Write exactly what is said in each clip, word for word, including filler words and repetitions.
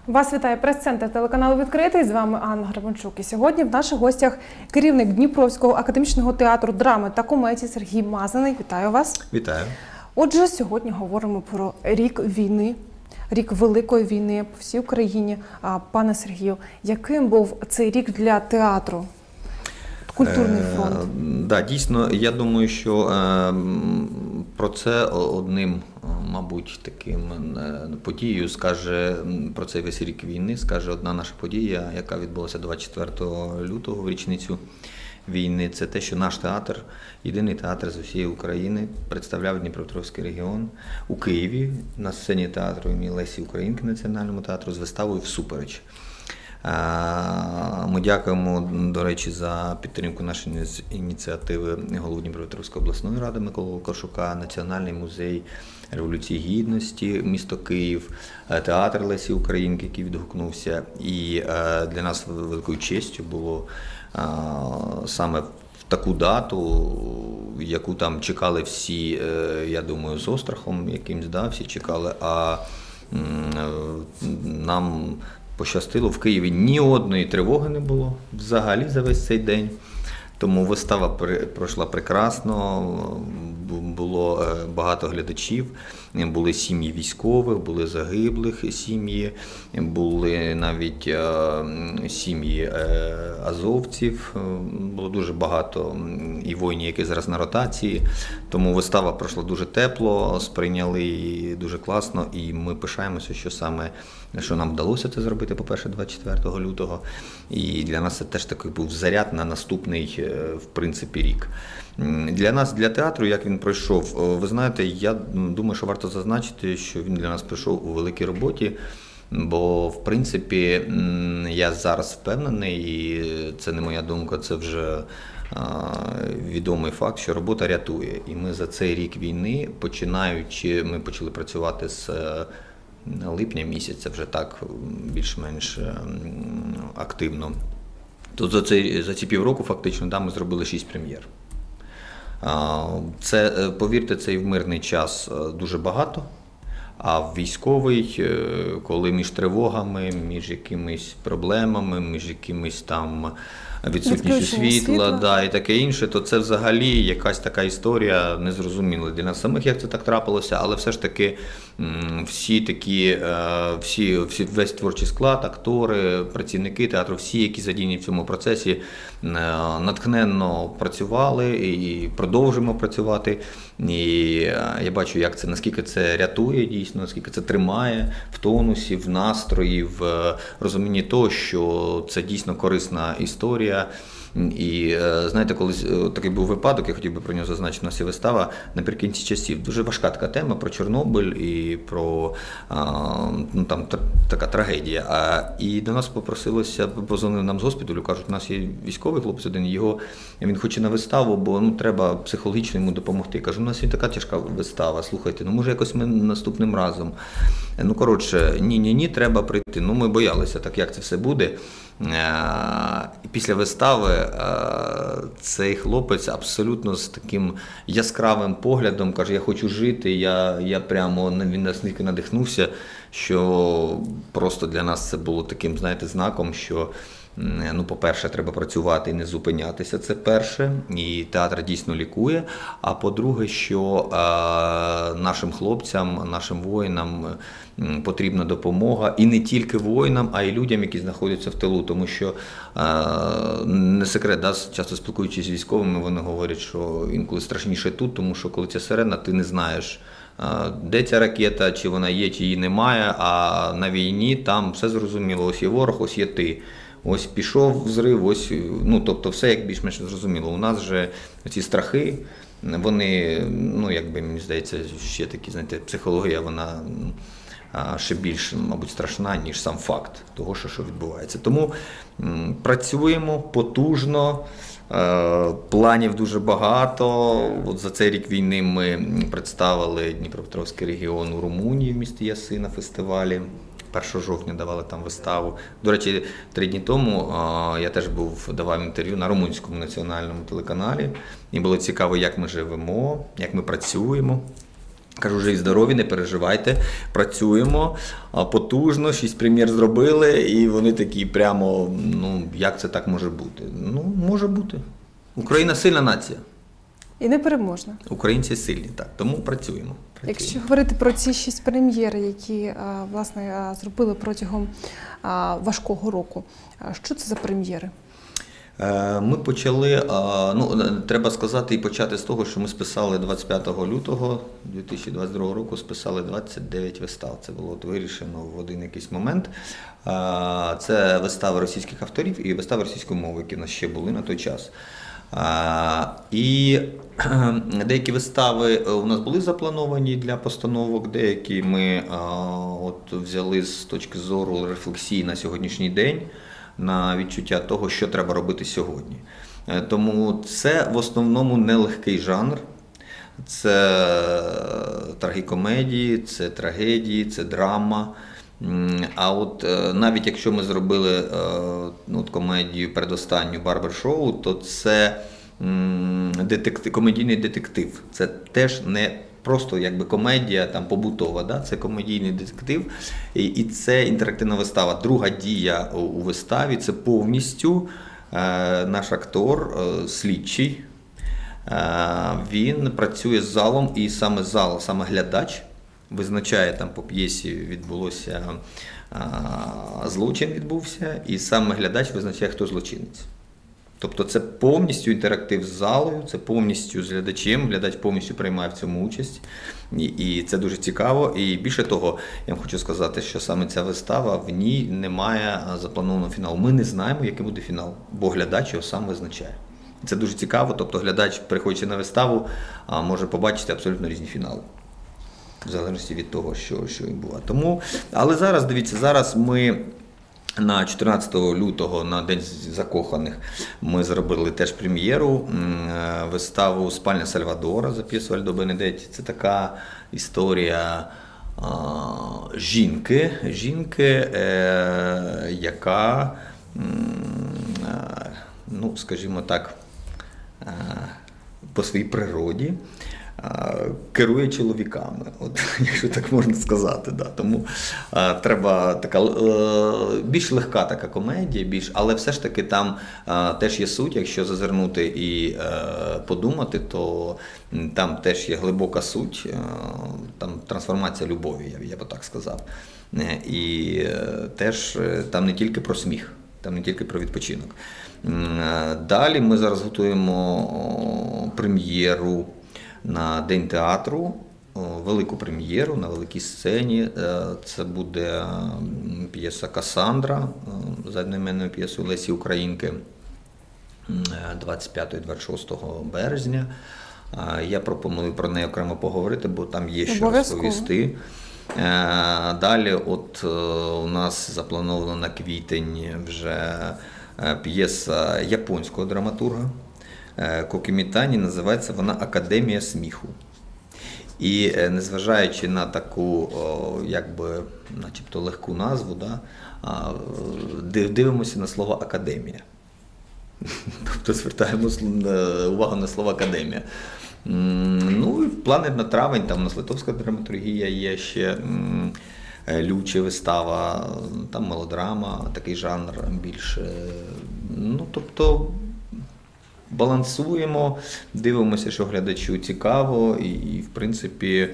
Вас вітає прес-центр телеканалу «Відкритий». З вами Анна Гребенчук. І сьогодні в наших гостях керівник Дніпровського академічного театру драми та комедії Сергій Мазаний. Вітаю вас. Вітаю. Отже, сьогодні говоримо про рік війни, рік Великої війни по всій Україні. Пане Сергію, яким був цей рік для театру? Культурний фронт. Е, да, дійсно, я думаю, що е, про це одним, мабуть, таким подією скаже, про цей весь рік війни, скаже одна наша подія, яка відбулася двадцять четвертого лютого в річницю війни. Це те, що наш театр, єдиний театр з усієї України, представляв Дніпропетровський регіон у Києві на сцені театру імені Лесі Українки, Національному театру, з виставою «Всупереч». Ми дякуємо, до речі, за підтримку нашої ініціативи голови Дніпропетровської обласної ради Миколи Коршука, Національний музей Революції Гідності, місто Київ, театр Лесі Українки, який відгукнувся. І для нас великою честю було саме в таку дату, яку там чекали всі, я думаю, з острахом якимсь, да, всі чекали, а нам пощастило, в Києві ні одної тривоги не було взагалі за весь цей день. Тому вистава пройшла прекрасно, було багато глядачів, були сім'ї військових, були загиблих сім'ї, були навіть сім'ї азовців, було дуже багато і воїнів, які зараз на ротації. Тому вистава пройшла дуже тепло, сприйняли її дуже класно, і ми пишаємося, що саме, що нам вдалося це зробити, по-перше, двадцять четвертого лютого. І для нас це теж такий був заряд на наступний, в принципі, рік. Для нас, для театру, як він пройшов, ви знаєте, я думаю, що варто зазначити, що він для нас пройшов у великій роботі, бо, в принципі, я зараз впевнений, і це не моя думка, це вже відомий факт, що робота рятує. І ми за цей рік війни, починаючи, ми почали працювати з липня місяця, вже так більш-менш активно, то за, цей, за ці півроку фактично да, ми зробили шість прем'єр. Це, повірте, це і в мирний час дуже багато, а в військовий, коли між тривогами, між якимись проблемами, між якимись там відсутністю світла, да, і таке інше, то це взагалі якась така історія незрозуміла для нас самих, як це так трапилося, але все ж таки всі такі, всі, всі, весь творчий склад, актори, працівники театру, всі, які задіяні в цьому процесі, натхненно працювали і продовжуємо працювати. І я бачу, як це, наскільки це рятує дійсно, наскільки це тримає в тонусі, в настрої, в розумінні того, що це дійсно корисна історія. І знаєте, колись такий був випадок, я хотів би про нього зазначити, у нас є вистава наприкінці часів. Дуже важка така тема про Чорнобиль і про ну, там така трагедія. І до нас попросилося, позвонили нам з госпіталю, кажуть, у нас є військовий хлопець один, його, він хоче на виставу, бо ну, треба психологічно йому допомогти. Кажу, у нас є така тяжка вистава, слухайте, ну може якось ми наступним разом. Ну коротше, ні-ні-ні, треба прийти. Ну ми боялися, так як це все буде. І після вистави цей хлопець абсолютно з таким яскравим поглядом каже, я хочу жити, я, я прямо, він настільки надихнувся, що просто для нас це було таким, знаєте, знаком, що ну, по-перше, треба працювати і не зупинятися, це перше, і театр дійсно лікує, а по-друге, що е, нашим хлопцям, нашим воїнам потрібна допомога, і не тільки воїнам, а й людям, які знаходяться в тилу, тому що е, не секрет, да, часто спілкуючись з військовими, вони говорять, що інколи страшніше тут, тому що коли ця сирена, ти не знаєш, де ця ракета, чи вона є, чи її немає, а на війні там все зрозуміло, ось є ворог, ось є ти. Ось пішов взрив, ось, ну, тобто все як більш-менш зрозуміло. У нас же ці страхи, вони, ну, якби, мені здається, ще такі, знаєте, психологія, вона ще більш, мабуть, страшна, ніж сам факт того, що, що відбувається. Тому м, працюємо потужно, е, планів дуже багато. От за цей рік війни ми представили Дніпропетровський регіон у Румунії в місті Яси на фестивалі. першого жовтня давали там виставу. До речі, три дні тому а, я теж був, давав інтерв'ю на румунському національному телеканалі. І було цікаво, як ми живемо, як ми працюємо. Кажу, живі здорові, не переживайте, працюємо а, потужно, шість прем'єр зробили, і вони такі прямо, ну, як це так може бути? Ну, може бути. Україна сильна нація. І непереможна. Українці сильні, так, тому працюємо. працюємо. Якщо говорити про ці шість прем'єр, які а, власне а, зробили протягом а, важкого року, а, що це за прем'єри? Е, Ми почали, а, ну, треба сказати і почати з того, що ми списали двадцять п'ятого лютого дві тисячі двадцять другого року, списали двадцять дев'ять вистав. Це було от вирішено в один якийсь момент. Е, Це вистави російських авторів і вистави російської мови, які в нас ще були на той час. А, і деякі вистави у нас були заплановані для постановок, деякі ми а, от взяли з точки зору рефлексії на сьогоднішній день, на відчуття того, що треба робити сьогодні. Е, Тому це в основному нелегкий жанр. Це трагікомедії, це трагедії, це драма. М, А от е, навіть якщо ми зробили е, ну, от комедію передостанню «Барбер-шоу», то це м, детектив, комедійний детектив. Це теж не просто якби комедія там побутова, да? Це комедійний детектив, і, і це інтерактивна вистава. Друга дія у, у виставі – це повністю е, наш актор, е, слідчий. Е, Він працює з залом, і саме зал, саме глядач визначає, там по п'єсі відбулося а, злочин відбувся, і саме глядач визначає, хто злочинець. Тобто це повністю інтерактив з залою, це повністю з глядачем, глядач повністю приймає в цьому участь, і, і це дуже цікаво. І більше того, я вам хочу сказати, що саме ця вистава, в ній немає запланованого фіналу. Ми не знаємо, який буде фінал, бо глядач його сам визначає. Це дуже цікаво, тобто глядач, приходячи на виставу, може побачити абсолютно різні фінали. В залежності від того, що, що і було. Тому, але зараз, дивіться, зараз ми на чотирнадцятого лютого, на День закоханих, ми зробили теж прем'єру, виставу «Спальня Сальвадора» за п'єсою Альдо Бенедетті. Це така історія а, жінки, жінки, е, яка, е, ну, скажімо так, е, по своїй природі керує чоловіками, от, якщо так можна сказати. Да. Тому а, треба така е, більш легка така комедія, більш, але все ж таки там а, теж є суть, якщо зазирнути і е, подумати, то там теж є глибока суть, е, там трансформація любові, я, я би так сказав. Е, і е, теж е, там не тільки про сміх, там не тільки про відпочинок. Е, далі ми зараз готуємо о, прем'єру на День театру, велику прем'єру на великій сцені. Це буде п'єса «Касандра» за одноіменною п'єсою Лесі Українки двадцять п'ятого - двадцять шостого березня. Я пропоную про неї окремо поговорити, бо там є що розповісти. Далі от у нас заплановано на квітень вже п'єса японського драматурга Кокі Мітані, називається вона «Академія сміху». І незважаючи на таку, якби, начебто легку назву, да, дивимося на слово «академія». Тобто звертаємо увагу на слово «академія». Ну, і плани на травень, там у нас литовська драматургія є ще, Люче вистава, там мелодрама, такий жанр більше. Ну, тобто, балансуємо, дивимося, що глядачу цікаво, і, і в принципі,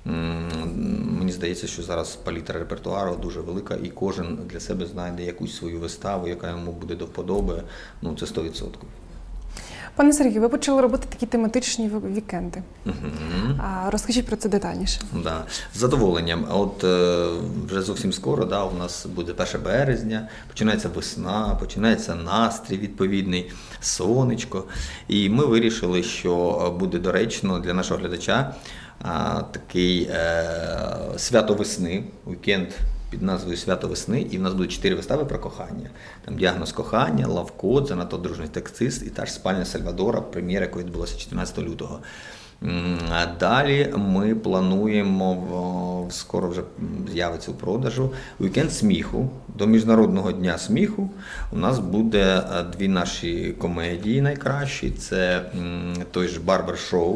мені здається, що зараз палітра репертуару дуже велика, і кожен для себе знайде якусь свою виставу, яка йому буде до вподоби, ну це сто відсотків. Пане Сергію, ви почали робити такі тематичні вікенди. Угу. А, розкажіть про це детальніше. Да. З задоволенням. От е, вже зовсім скоро, да, у нас буде перше березня, починається весна, починається настрій відповідний, сонечко. І ми вирішили, що буде доречно для нашого глядача а, такий е, свято весни, вікенд під назвою «Свято весни», і в нас будуть чотири вистави про кохання. Там «Діагноз кохання», «Лавкод», «Занадто дружний таксист» і та ж «Спальня Сальвадора», прем'єра, яка відбулася чотирнадцятого лютого. А далі ми плануємо, скоро вже з'явиться у продажу, вікенд сміху. До Міжнародного дня сміху у нас буде дві наші комедії найкращі. Це той ж «Барбер-шоу»,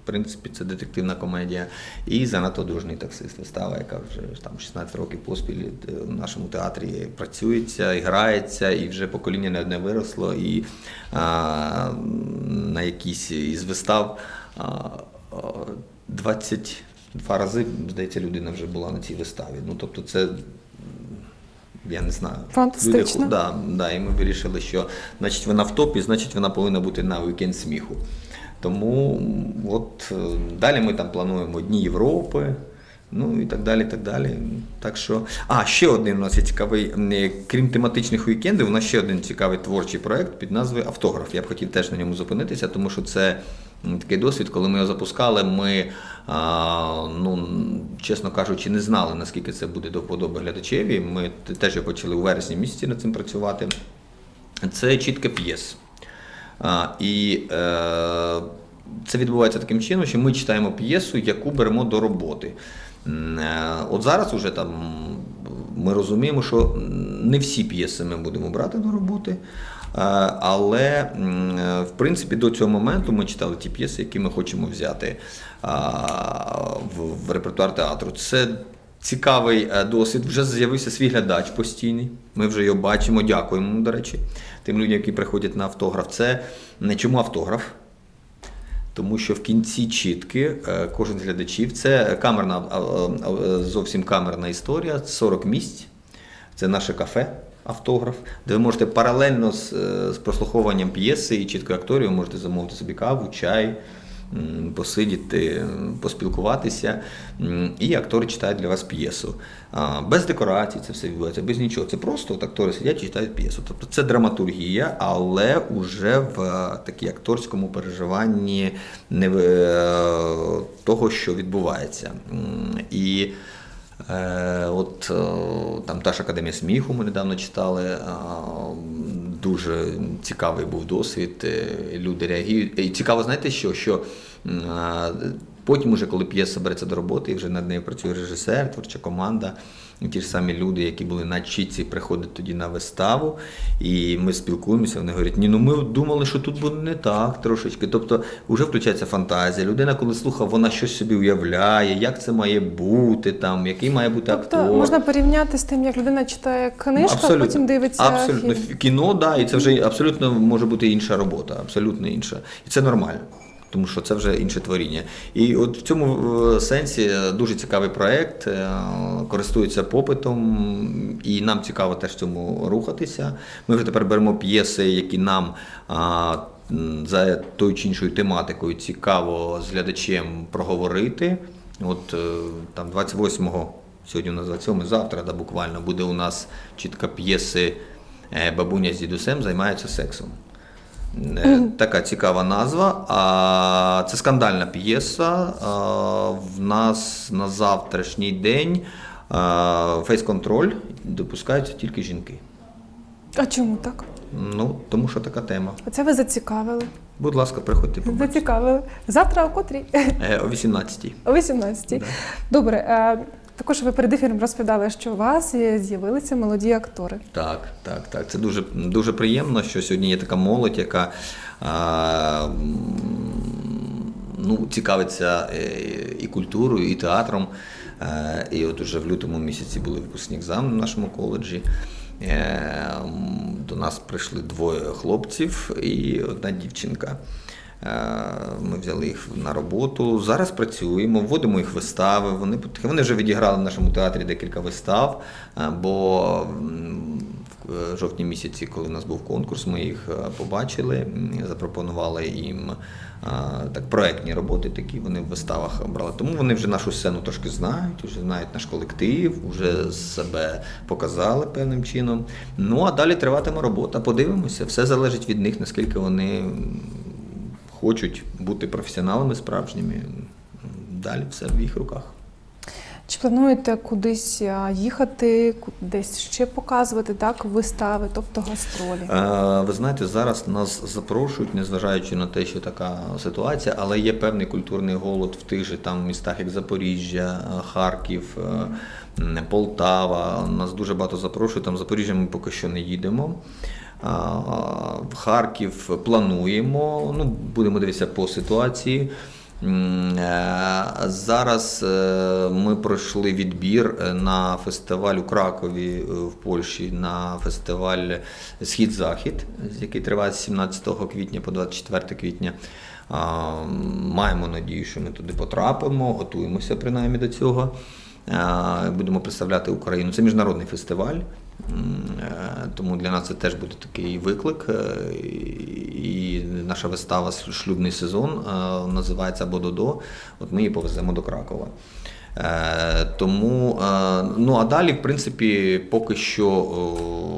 принципі, це детективна комедія. І «Занадто дружний таксист» вистава, яка вже там шістнадцять років поспіль в нашому театрі працюється, і грається, і вже покоління не одне виросло. І а, на якійсь із вистав а, двадцять два рази, здається, людина вже була на цій виставі. Ну, тобто це, я не знаю. Фантастично. Люди, да, да, і ми вирішили, що значить вона в топі, значить вона повинна бути на вікенд сміху. Тому от далі ми там плануємо Дні Європи, ну і так далі, так далі. Так що, а, ще один у нас є цікавий, крім тематичних вікендів, у нас ще один цікавий творчий проєкт під назвою «Автограф». Я б хотів теж на ньому зупинитися, тому що це такий досвід, коли ми його запускали, ми, а, ну, чесно кажучи, не знали, наскільки це буде до вподоби глядачеві. Ми теж його почали у вересні місяці над цим працювати. Це чітка п'єс. А, і е, це відбувається таким чином, що ми читаємо п'єсу, яку беремо до роботи. Е, от зараз уже там ми розуміємо, що не всі п'єси ми будемо брати до роботи, але, в принципі, до цього моменту ми читали ті п'єси, які ми хочемо взяти в репертуар театру. Це цікавий досвід, вже з'явився свій глядач постійний, ми вже його бачимо, дякуємо, до речі, тим людям, які приходять на автограф. Це не чому автограф? Тому що в кінці чітки кожен з глядачів, це камерна, зовсім камерна історія, сорок місць, це наше кафе «Автограф», де ви можете паралельно з, з прослуховуванням п'єси і чіткою акторів можете замовити собі каву, чай, посидіти, поспілкуватися, і актори читають для вас п'єсу. Без декорацій це все відбувається, без нічого. Це просто от актори сидять і читають п'єсу. Тобто це драматургія, але вже в такій акторському переживанні не того, що відбувається. І Е, от там та ж Академія сміху ми недавно читали, дуже цікавий був досвід, люди реагують. І цікаво, знаєте що, що потім уже, коли п'єса береться до роботи, і вже над нею працює режисер, творча команда, ті ж самі люди, які були на чітці, приходять тоді на виставу, і ми спілкуємося, вони говорять, ні, ну ми думали, що тут буде не так трошечки. Тобто вже включається фантазія. Людина, коли слухає, вона щось собі уявляє, як це має бути, там, який має бути тобто, актор. Можна порівняти з тим, як людина читає книжку, а потім дивиться абсолютно. фільм. Кіно, да, і це вже абсолютно може бути інша робота, абсолютно інша. І це нормально. Тому що це вже інше творіння. І от в цьому сенсі дуже цікавий проєкт, користується попитом, і нам цікаво теж в цьому рухатися. Ми вже тепер беремо п'єси, які нам а, за тою чи іншою тематикою цікаво з глядачем проговорити. От там двадцять восьмого, сьогодні у нас двадцять сьомого, завтра, да, буквально, буде у нас чітка п'єси «Бабуня з дідусем займаються сексом». Така цікава назва. А це скандальна п'єса. В нас на завтрашній день фейс-контроль допускаються тільки жінки. А чому так? Ну, тому що така тема. А це ви зацікавили. Будь ласка, приходьте побачити. Зацікавили. Завтра о котрій? О вісімнадцятій. О вісімнадцятій. Да. Добре. Також ви перед ефіром розповідали, що у вас з'явилися молоді актори. Так, так, так. Це дуже, дуже приємно, що сьогодні є така молодь, яка а, ну, цікавиться і культурою, і театром. І от уже в лютому місяці були випускні екзамени в нашому коледжі. До нас прийшли двоє хлопців і одна дівчинка. Ми взяли їх на роботу, зараз працюємо, вводимо їх в вистави, вони, вони вже відіграли в нашому театрі декілька вистав, бо в жовтні місяці, коли у нас був конкурс, ми їх побачили, запропонували їм так, проектні роботи такі, вони в виставах брали. Тому вони вже нашу сцену трошки знають, вже знають наш колектив, вже себе показали певним чином. Ну а далі триватиме робота, подивимося, все залежить від них, наскільки вони хочуть бути професіоналами справжніми, далі все в їх руках. Чи плануєте кудись їхати, десь ще показувати, так, вистави, тобто гастролі? Ви знаєте, зараз нас запрошують, незважаючи на те, що така ситуація, але є певний культурний голод в тих же там містах, як Запоріжжя, Харків, Полтава. Нас дуже багато запрошують, там в Запоріжжя ми поки що не їдемо. В Харків плануємо, ну, будемо дивитися по ситуації. М, е, Зараз е, ми пройшли відбір на фестиваль у Кракові е, в Польщі, на фестиваль «Схід-Захід», який триває з сімнадцятого квітня по двадцять четверте квітня. А, Маємо надію, що ми туди потрапимо, готуємося принаймні до цього. А, Будемо представляти Україну. Це міжнародний фестиваль, м, е, тому для нас це теж буде такий виклик. е, І наша вистава «Шлюбний сезон» е, називається «Або-до-до». От ми її повеземо до Кракова. Е, Тому, е, ну а далі, в принципі, поки що о,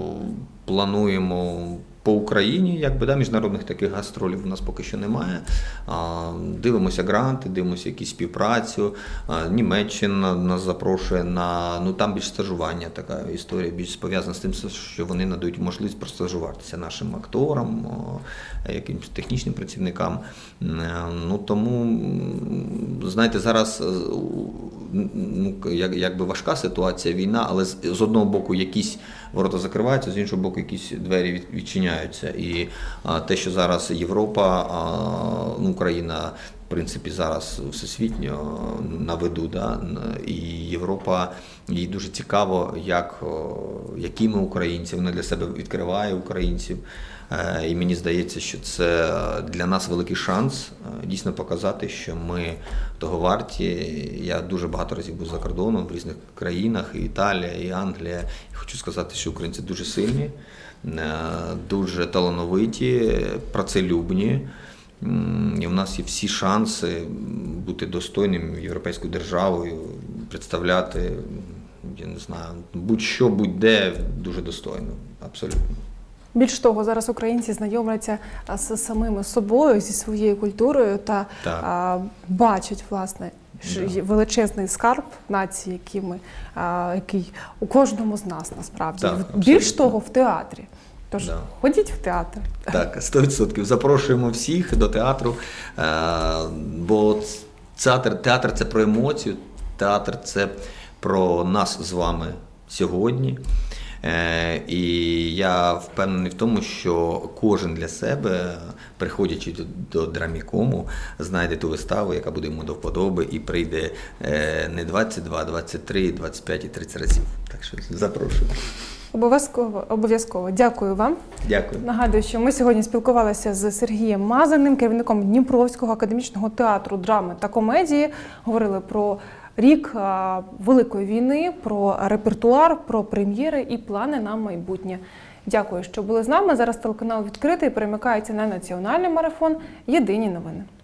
плануємо по Україні, якби, да, міжнародних таких гастролів у нас поки що немає. А, Дивимося гранти, дивимося якісь співпрацю. А, Німеччина нас запрошує на, ну там більш стажування, така історія, більш пов'язана з тим, що вони надають можливість простажуватися нашим акторам, о, якимось технічним працівникам. Е, Ну тому, м, знаєте, зараз е, ну, як, якби важка ситуація, війна, але з, з одного боку якісь ворота закриваються, з іншого боку якісь двері від, відчиняються. І а, те, що зараз Європа, а, ну, Україна, в принципі, зараз всесвітньо на виду, да? І Європа, їй дуже цікаво, як, о, які ми українці, вона для себе відкриває українців. Е, І мені здається, що це для нас великий шанс е, дійсно показати, що ми того варті. Я дуже багато разів був за кордоном в різних країнах, і Італія, і Англія. І хочу сказати, що українці дуже сильні, е, дуже талановиті, працелюбні. М, І в нас є всі шанси бути достойним європейською державою, представляти, я не знаю, будь-що, будь-де дуже достойно, абсолютно. Більш того, зараз українці знайомляться а, з самими собою, зі своєю культурою та Так. а, бачать, власне, що Да. є величезний скарб нації, який, ми, а, який у кожному з нас насправді. Так, Більш абсолютно. того, в театрі. Тож Да. ходіть в театр. Так, сто відсотків. Запрошуємо всіх до театру, е, бо театр, театр – це про емоцію, театр – це про нас з вами сьогодні. Е, І я впевнений в тому, що кожен для себе, приходячи до, до Драмікому, знайде ту виставу, яка буде йому до вподоби, і прийде е, не двадцять два, двадцять три, двадцять п'ять і тридцять разів. Так що запрошую. Обов'язково, обов'язково. Дякую вам. Дякую. Нагадую, що ми сьогодні спілкувалися з Сергієм Мазаним, керівником Дніпровського академічного театру драми та комедії. Говорили про рік а, Великої війни, про репертуар, про прем'єри і плани на майбутнє. Дякую, що були з нами. Зараз телеканал відкритий, перемикається на національний марафон «Єдині новини».